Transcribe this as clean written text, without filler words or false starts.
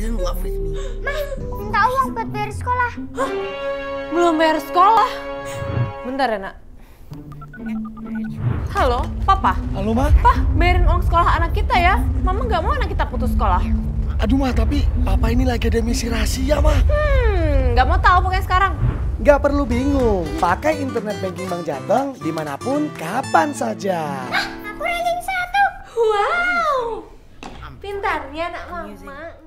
in love with me. Ma, minta uang buat bayar sekolah. Hah? Belum bayar sekolah? Bentar ya, Nak. Halo, Papa? Halo, Ma? Pah, bayarin uang sekolah anak kita ya. Mama nggak mau anak kita putus sekolah. Aduh, Ma, tapi Papa ini lagi ada misi rahasia, Ma. Nggak mau tahu pokoknya sekarang. Nggak perlu bingung, pakai internet banking Bang Jateng dimanapun, kapan saja. Aku ranking 1. Wow, pintarnya anak mama.